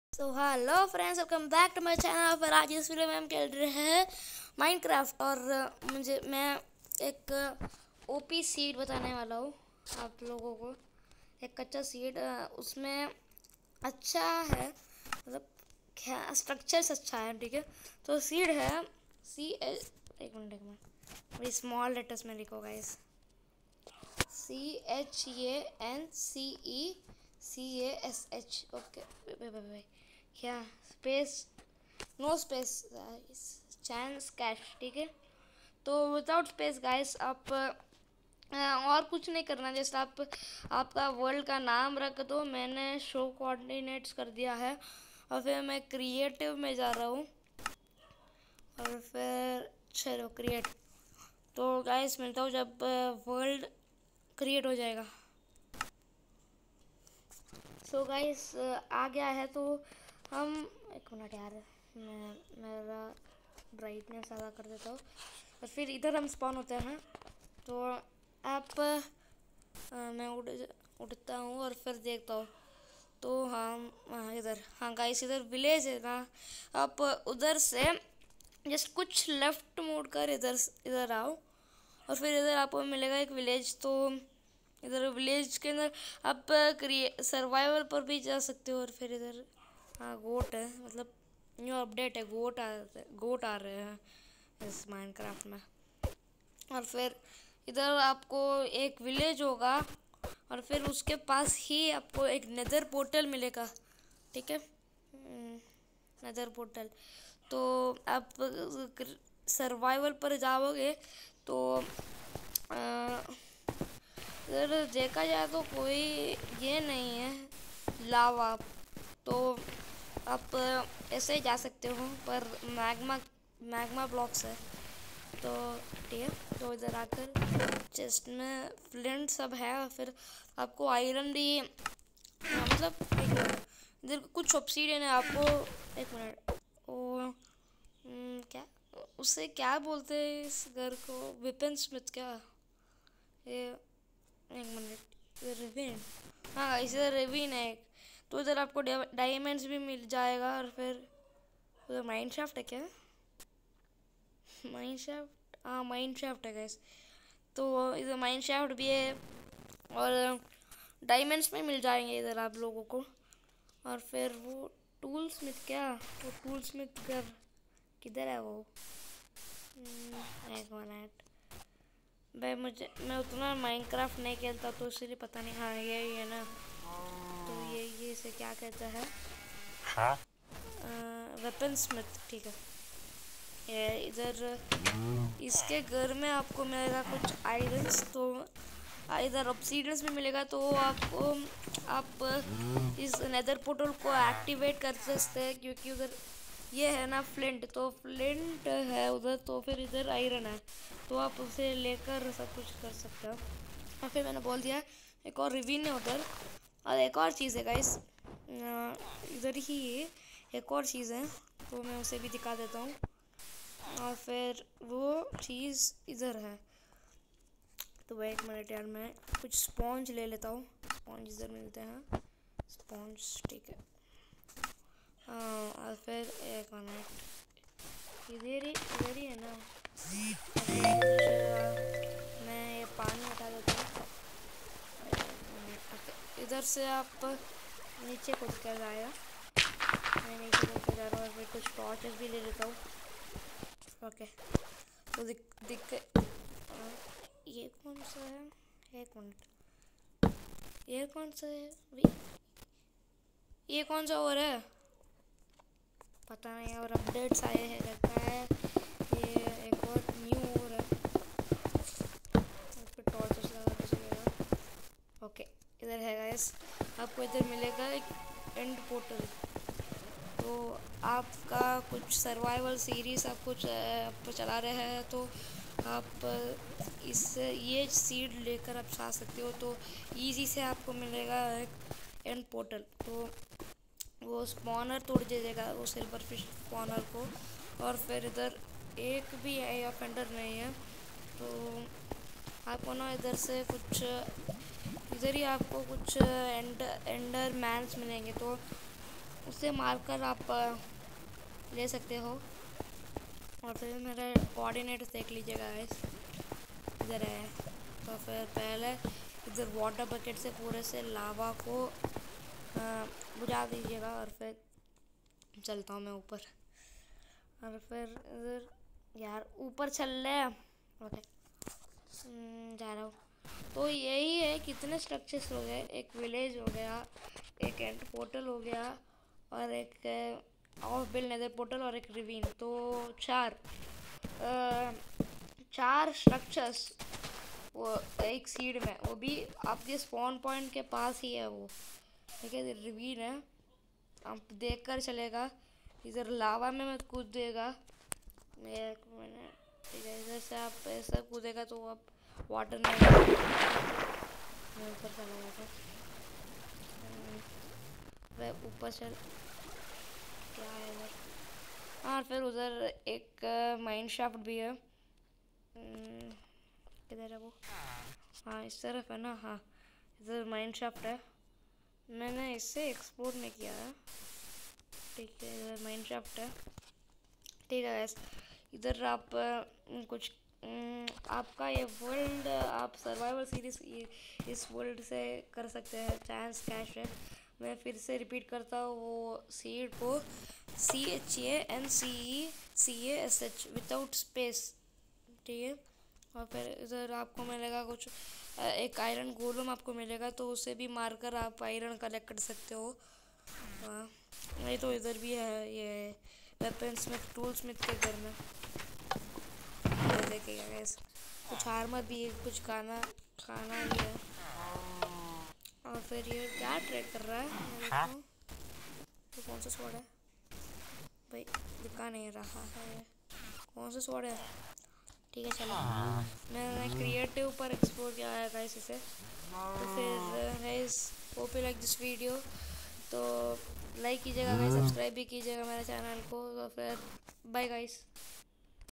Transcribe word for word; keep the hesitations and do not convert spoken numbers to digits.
So hello friends, welcome back to my channel. पर आज इस वीडियो में हम खेल रहे हैं माइनक्राफ्ट और अ, मुझे मैं एक ओपी सीड बताने वाला हूँ आप लोगों को। एक कच्चा सीड, उसमें अच्छा है, मतलब क्या स्ट्रक्चर्स अच्छा है, ठीक है। तो सीड है सी एच, एक मिनट एक मिनट बड़ी स्मॉल लेटर्स में लिखो guys. C H A N C E C A S H. Okay, क्या space, no space, chance cash, ठीक है। तो विदाउट स्पेस गाइस आप अ, और कुछ नहीं करना। जैसे आप आपका वर्ल्ड का नाम रख दो। मैंने शो कोऑर्डिनेट्स कर दिया है और फिर मैं क्रिएटिव में जा रहा हूँ और फिर चलो क्रिएट। तो गाइस मिलता हूँ जब वर्ल्ड क्रिएट हो जाएगा। सो so गाइस आ गया है, तो हम एक मिनट यार, मैं मेरा ब्राइटनेस ज़्यादा कर देता हूँ और फिर इधर हम स्पॉन होते हैं। तो आप आ, मैं उड़ उड़ता हूँ और फिर देखता हूँ। तो हम हाँ इधर, हाँ गाइस इधर विलेज है ना। आप उधर से जस्ट कुछ लेफ्ट मोड़ कर इधर इधर आओ और फिर इधर आपको मिलेगा एक विलेज। तो इधर विलेज के अंदर आप क्रिए सर्वाइवल पर भी जा सकते हो। और फिर इधर हाँ गोट है, मतलब न्यू अपडेट है, गोट आ गोट आ रहे हैं इस माइनक्राफ्ट में। और फिर इधर आपको एक विलेज होगा और फिर उसके पास ही आपको एक नेदर पोर्टल मिलेगा, ठीक है। नेदर पोर्टल, तो आप सर्वाइवल पर जाओगे तो इधर देखा जाए तो कोई ये नहीं है लावा, तो आप ऐसे ही जा सकते हो। पर मैग्मा मैग्मा ब्लॉक्स है, तो ठीक है। तो इधर आकर चेस्ट में फ्लिंट सब है और फिर आपको आयरन भी, हाँ, मतलब एक मिनट, इधर कुछ ऑब्सीडियन है आपको। एक मिनट, ओ हम्म, क्या उसे क्या बोलते हैं इस घर को, वेपन स्मिथ क्या, ये एक मिनट, रिविन, हाँ इसे रिविन है एक। तो इधर आपको डायमंड्स भी मिल जाएगा। और फिर उधर माइन शाफ्ट है क्या, माइन शाफ्ट, हाँ माइन शाफ्ट है गैस। तो इधर माइन शाफ्ट भी है और डायमंड्स में मिल जाएंगे इधर आप लोगों को। और फिर वो टूल स्मिथ क्या, वो टूल स्मिथ घर किधर है वो, एक मिनट भाई, मुझे मैं उतना माइनक्राफ्ट नहीं खेलता तो इसलिए पता नहीं। हाँ ये ही है ना, तो ये ये इसे क्या कहते हैं, हाँ वेपन स्मिथ, ठीक है। ये इधर इसके घर में आपको मिलेगा कुछ आयरन्स, तो इधर ऑब्सीडियंस भी मिलेगा। तो आपको आप इस नेदर पोर्टल को एक्टिवेट कर सकते हैं, क्योंकि उधर ये है ना फ्लिंट, तो फ्लिंट है उधर, तो फिर इधर आयरन है, तो आप उसे लेकर सब कुछ कर सकते हो। और फिर मैंने बोल दिया एक और रिवीन है उधर। और एक और चीज़ है गाइस, इधर ही एक और चीज़ है, तो मैं उसे भी दिखा देता हूँ। और फिर वो चीज़ इधर है, तो एक मिनट यार, मैं कुछ स्पॉन्ज ले लेता हूँ। स्पॉन्ज इधर मिलते हैं, स्पॉन्ज, ठीक है। हाँ और फिर एक मिनट, इधर ही इधर ही है ना। कुछ मैं ये पानी हटा देता हूँ। इधर से आप नीचे कूद कर जाएगा, मैं नीचे कूद कर जा रहा हूँ और फिर कुछ टॉर्चेस भी ले लेता हूँ। ओके, तो दिक दिक ये कौन सा है, एक मिनट, ये कौन सा है, ये कौन सा और है पता नहीं। और अपडेट्स आए हैं लगता है, ये एक और न्यू और है, फिर टॉर्चेस लगा के चलेगा। ओके, इधर है गाइस, आपको इधर मिलेगा एक एंड पोर्टल। तो आपका कुछ सर्वाइवल सीरीज आप कुछ आप चला रहे हैं, तो आप इस ये सीड लेकर आप जा सकते हो। तो इजी से आपको मिलेगा एक एंड पोर्टल, तो वो स्पॉनर तोड़ दे देगा वो सिल्वर फिश स्पॉनर को। और फिर इधर एक भी है ऑफेंडर नहीं है, तो आपको ना इधर से कुछ, इधर ही आपको कुछ एंड एंडर मैन्स मिलेंगे। तो उसे मारकर आप ले सकते हो। और फिर मेरा कोऑर्डिनेट्स देख लीजिएगा गाइस, इधर है। तो फिर पहले इधर वाटर बकेट से पूरे से लावा को बुझा दीजिएगा और फिर चलता हूँ मैं ऊपर। और फिर इधर यार ऊपर चल रहे। ओके जा रहा हूँ। तो यही है, कितने स्ट्रक्चर्स हो गए, एक विलेज हो गया, एक एंड पोर्टल हो गया, और एक ऑफ बिल्ड नेदर पोर्टल और एक रिवीन। तो चार आ, चार स्ट्रक्चर्स वो एक सीड में, वो भी आपके स्पॉन पॉइंट के पास ही है वो, ठीक है। रिवीन है, आप देख कर चलेगा। इधर लावा में मत कूद देगा, एक मिनट, ठीक है। इधर से आप ऐसा कूदेगा तो आप वाटर में ऊपर चला जाता। वह ऊपर चल क्या है इधर। हाँ फिर उधर एक माइन शाफ्ट भी है। किधर है वो? हाँ इस तरफ है ना। हाँ इधर माइन शाफ्ट है, मैंने इससे एक्सप्लोर नहीं किया है, ठीक है। इधर माइन शाफ्ट है, ठीक है गैस। इधर आप कुछ आपका ये वर्ल्ड, आप सर्वाइवल सीरीज इस वर्ल्ड से कर सकते हैं। चांस कैश है। मैं फिर से रिपीट करता हूँ, वो सीड को C H A N C E C A S H without space, ठीक है। और फिर इधर आपको मिलेगा कुछ, एक आयरन गोलम आपको मिलेगा, तो उसे भी मारकर आप आयरन कलेक्ट कर सकते हो। हाँ नहीं तो इधर भी है ये वेपन स्मिथ, टूल स्मिथ के घर में, देखिएगा गैस। कुछ आर्मर भी है, कुछ खाना खाना भी है। और फिर ये क्या ट्रेड कर रहा है, तो कौन सा स्वॉर्ड है भाई, दिखा नहीं रहा है कौन सा स्वॉर्ड है, ठीक है चलो। मैंने क्रिएटिव पर एक्सप्लोर किया है गाइस इसे। तो फिर guys hope you like this video, तो लाइक कीजिएगा गाइस, सब्सक्राइब भी कीजिएगा मेरे चैनल को। तो फिर बाय गाइस।